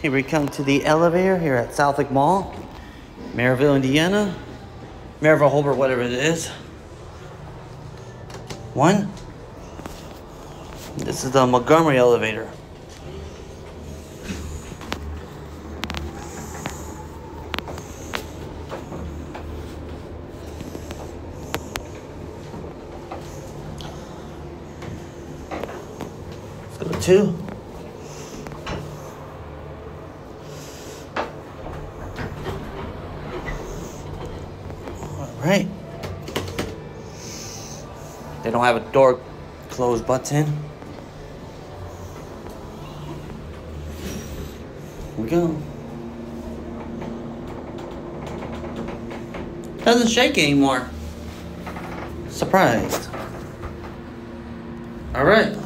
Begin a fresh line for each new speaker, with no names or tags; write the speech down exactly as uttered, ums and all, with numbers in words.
Here we come to the elevator here at Southlake Mall, Merrillville, Indiana. Merrillville, Hobart, whatever it is. One. This is the Montgomery elevator. Let's go to two. All right. They don't have a door close button. Here we go. Doesn't shake anymore. Surprised. All right.